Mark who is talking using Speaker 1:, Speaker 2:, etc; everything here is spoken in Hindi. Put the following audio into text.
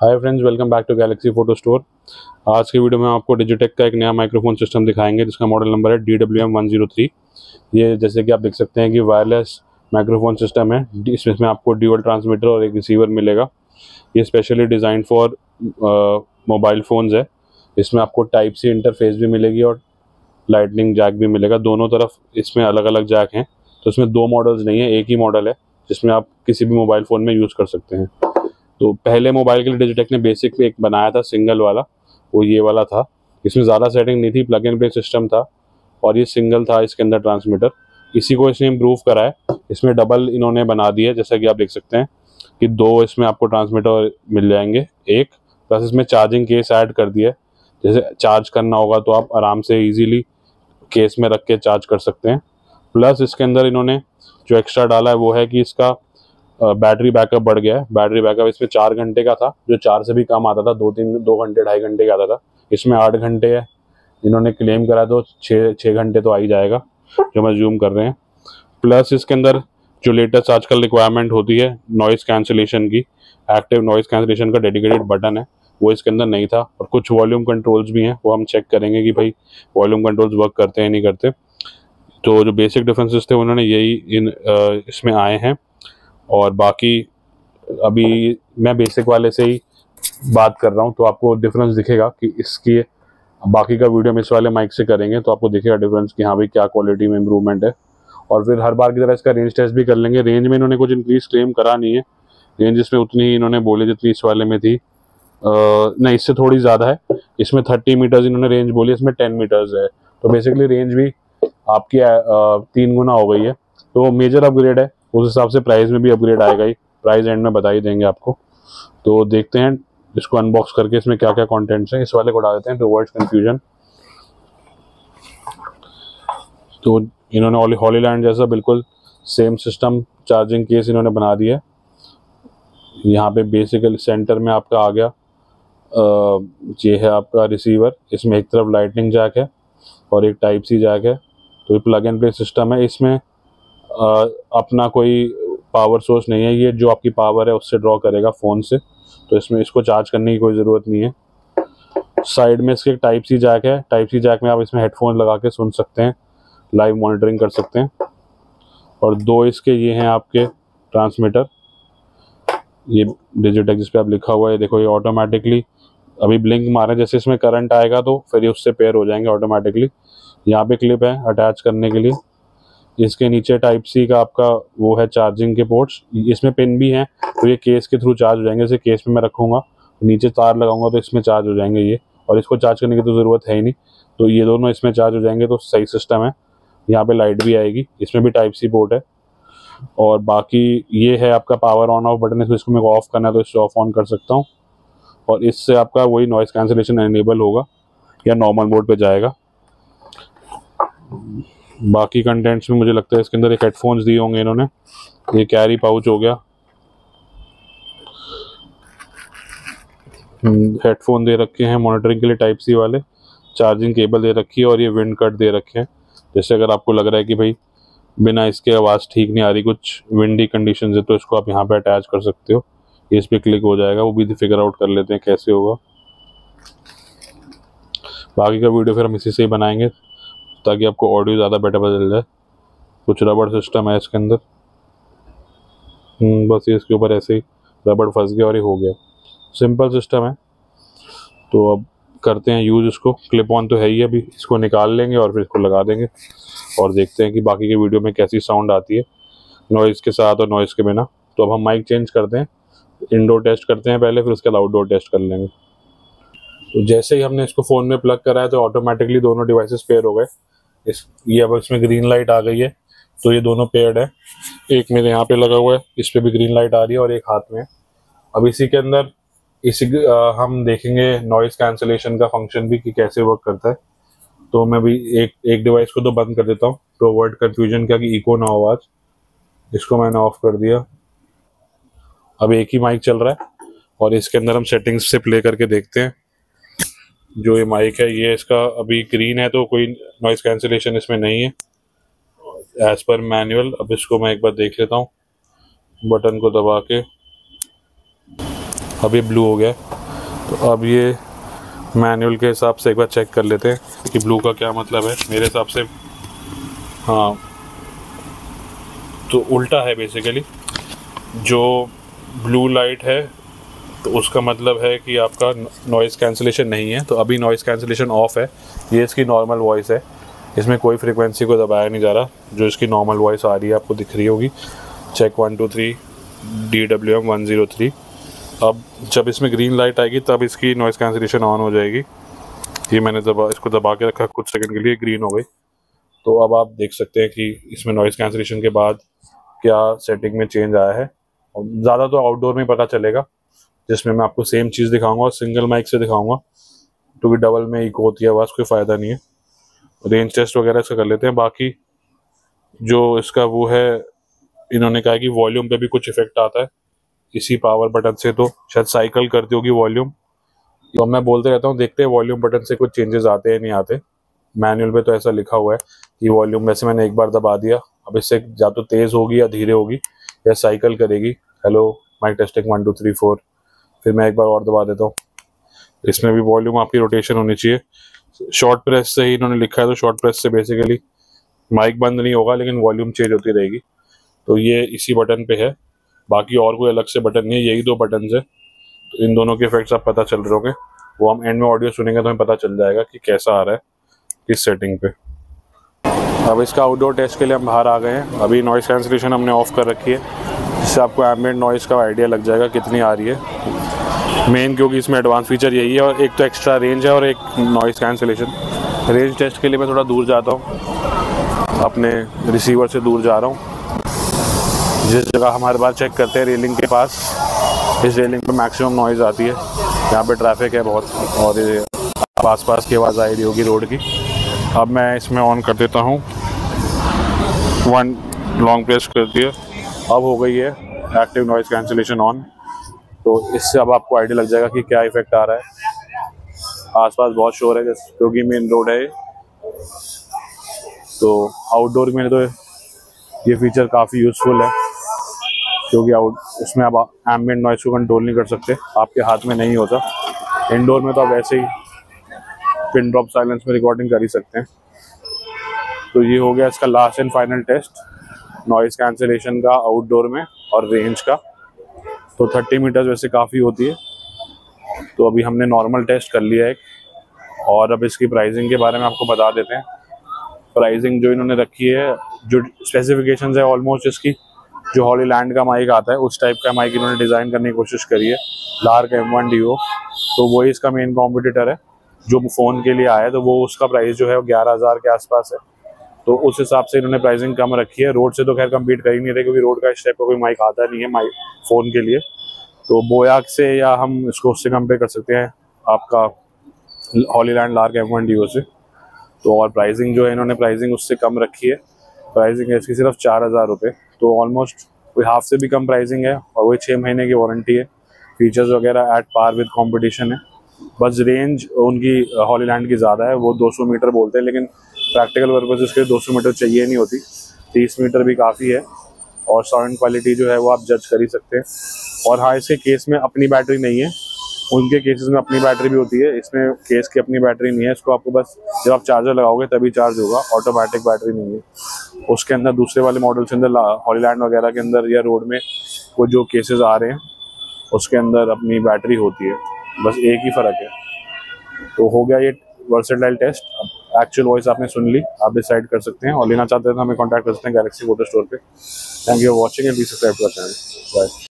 Speaker 1: Hi friends, welcome back to Galaxy Photo Store. आज की वीडियो में आपको डिजिटेक का एक नया माइक्रोफोन सिस्टम दिखाएंगे जिसका मॉडल नंबर है DWM103। ये जैसे कि आप देख सकते हैं कि वायरलेस माइक्रोफोन सिस्टम है। इसमें आपको ड्यूअल ट्रांसमीटर और एक रिसीवर मिलेगा। ये specially design for mobile phones है। इसमें आपको टाइप सी इंटरफेस भी मिलेगी और लाइटनिंग जैक भी मिलेगा। दोनों तरफ इसमें अलग अलग जैक हैं, तो इसमें दो मॉडल्स नहीं है, एक ही मॉडल है जिसमें आप किसी भी मोबाइल फ़ोन में यूज़ कर सकते हैं। तो पहले मोबाइल के लिए डिजिटेक ने बेसिक एक बनाया था सिंगल वाला, वो ये वाला था। इसमें ज़्यादा सेटिंग नहीं थी, प्लग एंड प्ले सिस्टम था और ये सिंगल था इसके अंदर ट्रांसमीटर। इसी को इसने इम्प्रूव करा है, इसमें डबल इन्होंने बना दिया है। जैसा कि आप देख सकते हैं कि दो इसमें आपको ट्रांसमीटर मिल जाएंगे, एक प्लस इसमें चार्जिंग केस ऐड कर दिया है। जैसे चार्ज करना होगा तो आप आराम से ईजीली केस में रख के चार्ज कर सकते हैं। प्लस इसके अंदर इन्होंने जो एक्स्ट्रा डाला है वो है कि इसका बैटरी बैकअप बढ़ गया है। बैटरी बैकअप इसमें 4 घंटे का था, जो 4 से भी कम आता था, 2 घंटे 2.5 घंटे का आता था। इसमें 8 घंटे है, इन्होंने क्लेम करा तो 6 घंटे तो आ ही जाएगा, जो मैं जूम कर रहे हैं। प्लस इसके अंदर जो लेटेस्ट आजकल रिक्वायरमेंट होती है नॉइज़ कैंसिलेशन की, एक्टिव नॉइज़ कैंसिलेशन का डेडिकेटेड बटन है, वो इसके अंदर नहीं था। और कुछ वॉल्यूम कंट्रोल्स भी हैं, वो हम चेक करेंगे कि भाई वॉल्यूम कंट्रोल्स वर्क करते हैं नहीं करते। तो जो बेसिक डिफरेंसेस थे उन्होंने यही इसमें आए हैं। और बाकी अभी मैं बेसिक वाले से ही बात कर रहा हूँ, तो आपको डिफरेंस दिखेगा कि इसकी बाकी का वीडियो में इस वाले माइक से करेंगे तो आपको दिखेगा डिफरेंस कि हाँ भाई क्या क्वालिटी में इम्प्रूवमेंट है। और फिर हर बार की तरह इसका रेंज टेस्ट भी कर लेंगे। रेंज में इन्होंने कुछ इंक्रीज क्लेम करा नहीं है, रेंज इसमें उतनी ही इन्होंने बोली जितनी इस वाले में थी। नहीं, इससे थोड़ी ज़्यादा है। इसमें 30 मीटर्स इन्होंने रेंज बोली, इसमें 10 मीटर्स है। तो बेसिकली रेंज भी आपकी 3 गुना हो गई है, तो मेजर अपग्रेड है। उस हिसाब से प्राइस में भी अपग्रेड आएगा ही, प्राइस एंड में बता ही देंगे आपको। तो देखते हैं इसको अनबॉक्स करके इसमें क्या क्या कंटेंट्स हैं। इस वाले को डाल देते हैं टू अवॉइड कंफ्यूजन। तो इन्होंने हॉलीलैंड जैसा बिल्कुल सेम सिस्टम, चार्जिंग केस इन्होंने बना दिया है। यहाँ पे बेसिकली सेंटर में आपका आ गया ये है आपका रिसीवर। इसमें एक तरफ लाइटनिंग जैक है और एक टाइप सी जैक है। तो ये प्लग एंड प्ले सिस्टम है। इसमें अपना कोई पावर सोर्स नहीं है, ये जो आपकी पावर है उससे ड्रॉ करेगा फ़ोन से। तो इसमें इसको चार्ज करने की कोई ज़रूरत नहीं है। साइड में इसके टाइप सी जैक है। टाइप सी जैक में आप इसमें हेडफोन लगा के सुन सकते हैं, लाइव मॉनिटरिंग कर सकते हैं। और दो इसके ये हैं आपके ट्रांसमीटर। ये डिजिटेक जिस पे आप लिखा हुआ है, देखो ये ऑटोमेटिकली अभी ब्लिंक मारे, जैसे इसमें करंट आएगा तो फिर ये उससे पेयर हो जाएंगे ऑटोमेटिकली। यहाँ पे क्लिप है अटैच करने के लिए। इसके नीचे टाइप सी का आपका वो है चार्जिंग के पोर्ट्स। इसमें पिन भी हैं, तो ये केस के थ्रू चार्ज हो जाएंगे। जैसे केस में मैं रखूँगा, नीचे तार लगाऊंगा तो इसमें चार्ज हो जाएंगे ये, और इसको चार्ज करने की तो ज़रूरत है ही नहीं। तो ये दोनों इसमें चार्ज हो जाएंगे, तो सही सिस्टम है। यहाँ पे लाइट भी आएगी, इसमें भी टाइप सी पोर्ट है। और बाकी ये है आपका पावर ऑन ऑफ बटन, इसको मेरे को ऑफ करना है तो इससे ऑफ ऑन कर सकता हूँ। और इससे आपका वही नॉइज़ कैंसिलेशन एनेबल होगा या नॉर्मल मोड पे जाएगा। बाकी कंटेंट्स में मुझे लगता है इसके अंदर एक हेडफोन्स दिए होंगे इन्होंने। ये कैरी पाउच हो गया, हेडफोन दे रखे हैं मॉनिटरिंग के लिए टाइप सी वाले, चार्जिंग केबल दे रखी है और ये विंड कट दे रखे हैं। जैसे अगर आपको लग रहा है कि भाई बिना इसके आवाज़ ठीक नहीं आ रही, कुछ विंडी कंडीशन है, तो इसको आप यहाँ पे अटैच कर सकते हो। ये इस पर क्लिक हो जाएगा, वो भी फिगर आउट कर लेते हैं कैसे होगा। बाकी का वीडियो फिर हम इसी से ही बनाएंगे ताकि आपको ऑडियो ज़्यादा बेटर पता चल जाए। कुछ रबड़ सिस्टम है इसके अंदर, बस ये इसके ऊपर ऐसे ही रबड़ फंस गया और ये हो गया। सिंपल सिस्टम है। तो अब करते हैं यूज़ इसको। क्लिप ऑन तो है ही, अभी इसको निकाल लेंगे और फिर इसको लगा देंगे और देखते हैं कि बाकी के वीडियो में कैसी साउंड आती है, नॉइज़ के साथ और नॉइज़ के बिना। तो अब हम माइक चेंज करते हैं, इंडोर टेस्ट करते हैं पहले, फिर उसके बाद आउटडोर टेस्ट कर लेंगे। तो जैसे ही हमने इसको फ़ोन में प्लग करा है तो ऑटोमेटिकली दोनों डिवाइसेस पेयर हो गए। ये अब इसमें ग्रीन लाइट आ गई है, तो ये दोनों पेयर्ड है। एक मेरे यहाँ पे लगा हुआ है, इस पे भी ग्रीन लाइट आ रही है और एक हाथ में है। अब इसी के अंदर हम देखेंगे नॉइज़ कैंसिलेशन का फंक्शन भी कि कैसे वर्क करता है। तो मैं भी एक डिवाइस को तो बंद कर देता हूँ टू अवॉइड कंफ्यूजन क्या कि इको ना हो आवाज़। इसको मैंने ऑफ कर दिया। अब एक ही माइक चल रहा है और इसके अंदर हम सेटिंग्स से प्ले करके देखते हैं। जो ये माइक है ये इसका अभी ग्रीन है, तो कोई नॉइज़ कैंसिलेशन इसमें नहीं है एज पर मैनुअल। अब इसको मैं एक बार देख लेता हूँ, बटन को दबा के। अब ये ब्लू हो गया है। तो अब ये मैनुअल के हिसाब से एक बार चेक कर लेते हैं कि ब्लू का क्या मतलब है। मेरे हिसाब से हाँ, तो उल्टा है बेसिकली। जो ब्लू लाइट है तो उसका मतलब है कि आपका नॉइज़ कैंसिलेशन नहीं है। तो अभी नॉइज़ कैंसिलेशन ऑफ है। ये इसकी नॉर्मल वॉइस है, इसमें कोई फ्रीक्वेंसी को दबाया नहीं जा रहा। जो इसकी नॉर्मल वॉइस आ रही है आपको दिख रही होगी, चेक 1 2 3 DWM 103। अब जब इसमें ग्रीन लाइट आएगी तब इसकी नॉइज़ कैंसिलेशन ऑन हो जाएगी। ये मैंने इसको दबा के रखा कुछ सेकंड के लिए, ग्रीन हो गई। तो अब आप देख सकते हैं कि इसमें नॉइज़ कैंसिलेशन के बाद क्या सेटिंग में चेंज आया है। और ज़्यादा तो आउटडोर में पता चलेगा, जिसमें मैं आपको सेम चीज़ दिखाऊंगा और सिंगल माइक से दिखाऊंगा, क्योंकि डबल में इको होती है आवाज़, कोई फ़ायदा नहीं है। रेंज टेस्ट वगैरह इसका कर लेते हैं। बाकी जो इसका वो है, इन्होंने कहा कि वॉल्यूम पे भी कुछ इफेक्ट आता है इसी पावर बटन से, तो शायद साइकिल करती होगी वॉल्यूम। तो मैं बोलते रहता हूँ, देखते हैं वॉल्यूम बटन से कुछ चेंजेस आते हैं नहीं आते। मैनुअल पे तो ऐसा लिखा हुआ है कि वॉल्यूम, वैसे मैंने एक बार दबा दिया, अब इससे या तो तेज़ होगी या धीरे होगी या साइकिल करेगी। Hello mike testing 1 2 3 4। फिर मैं एक बार और दबा देता हूँ। इसमें भी वॉल्यूम आपकी रोटेशन होनी चाहिए। शॉर्ट प्रेस से ही इन्होंने लिखा है, तो शॉर्ट प्रेस से बेसिकली माइक बंद नहीं होगा लेकिन वॉल्यूम चेंज होती रहेगी। तो ये इसी बटन पे है, बाकी और कोई अलग से बटन नहीं है, यही 2 बटन है। तो इन दोनों के इफेक्ट्स आप पता चल रहे होंगे, वो हम एंड में ऑडियो सुनेंगे तो हमें पता चल जाएगा कि कैसा आ रहा है किस सेटिंग पे। अब इसका आउटडोर टेस्ट के लिए हम बाहर आ गए हैं। अभी नॉइज़ कैंसिलेशन हमने ऑफ कर रखी है, जिससे आपको एम्बिएंट नॉइज़ का आइडिया लग जाएगा कितनी आ रही है। मेन क्योंकि इसमें एडवांस फीचर यही है, और एक तो एक्स्ट्रा रेंज है और एक नॉइज़ कैंसिलेशन। रेंज टेस्ट के लिए मैं थोड़ा दूर जाता हूँ, अपने रिसीवर से दूर जा रहा हूँ। जिस जगह हम हर बार चेक करते हैं रेलिंग के पास, इस रेलिंग पे मैक्सिमम नॉइज़ आती है। यहाँ पे ट्रैफिक है बहुत, और आस-पास की आवाज़ आ रही होगी रोड की। अब मैं इसमें ऑन कर देता हूँ, 1 लॉन्ग प्रेस कर दिया, अब हो गई है एक्टिव नॉइज़ कैंसिलेशन ऑन। तो इससे अब आपको आइडिया लग जाएगा कि क्या इफेक्ट आ रहा है। आसपास बहुत शोर है क्योंकि मेन रोड है। तो आउटडोर में तो ये फीचर काफ़ी यूज़फुल है, क्योंकि उसमें आप एम्बिएंट नॉइज़ को कंट्रोल नहीं कर सकते, आपके हाथ में नहीं होता। इंडोर में तो आप ऐसे ही पिन ड्रॉप साइलेंस में रिकॉर्डिंग कर ही सकते हैं। तो ये हो गया इसका last end final test noise cancellation का आउटडोर में और रेंज का। तो 30 मीटर्स वैसे काफ़ी होती है। तो अभी हमने नॉर्मल टेस्ट कर लिया है, और अब इसकी प्राइसिंग के बारे में आपको बता देते हैं। प्राइसिंग जो इन्होंने रखी है, जो स्पेसिफिकेशंस है ऑलमोस्ट इसकी, जो हॉलीलैंड का माइक आता है उस टाइप का माइक इन्होंने डिज़ाइन करने की कोशिश करी है, लार्क M1 DO। तो वही इसका मेन कॉम्पिटिटर है जो फ़ोन के लिए आया है। तो वो उसका प्राइस जो है वो 11,000 के आसपास है। तो उस हिसाब से इन्होंने प्राइसिंग कम रखी है। रोड से तो खैर कम्पीट कर ही नहीं रहे, क्योंकि रोड का इस टाइप का कोई माइक आता नहीं है माइक फ़ोन के लिए। तो बोयाक से या हम इसको उससे कंपेयर कर सकते हैं, आपका हॉलीलैंड लार्क M1 DO से। तो और प्राइसिंग जो है इन्होंने प्राइसिंग उससे कम रखी है। प्राइसिंग है इसकी सिर्फ 4,000 रुपये। तो ऑलमोस्ट कोई हाफ से भी कम प्राइसिंग है, और वही 6 महीने की वारंटी है। फीचर्स वगैरह एट पार विद कंपटीशन है। बस रेंज उनकी हॉलीलैंड की ज़्यादा है, वो 200 मीटर बोलते हैं, लेकिन प्रैक्टिकल पर्पज़ के 200 मीटर चाहिए नहीं होती, 30 मीटर भी काफ़ी है। और साउंड क्वालिटी जो है वो आप जज कर ही सकते हैं। और हाँ, इसके केस में अपनी बैटरी नहीं है, उनके केसेस में अपनी बैटरी भी होती है, इसमें केस की अपनी बैटरी नहीं है। इसको आपको बस जब आप चार्जर लगाओगे तभी चार्ज होगा, ऑटोमेटिक बैटरी नहीं है उसके अंदर। दूसरे वाले मॉडल के अंदर, हॉलीलैंड वगैरह के अंदर या रोड में वो जो केसेस आ रहे हैं उसके अंदर अपनी बैटरी होती है, बस एक ही फ़र्क है। तो हो गया ये वर्सेटाइल टेस्ट। अब एक्चुअल वॉइस आपने सुन ली, आप डिसाइड कर सकते हैं, और लेना चाहते हैं तो हमें कॉन्टैक्ट कर सकते हैं गैलेक्सी फोटो स्टोर पे। Thank you for watching and please subscribe to our channel. Bye.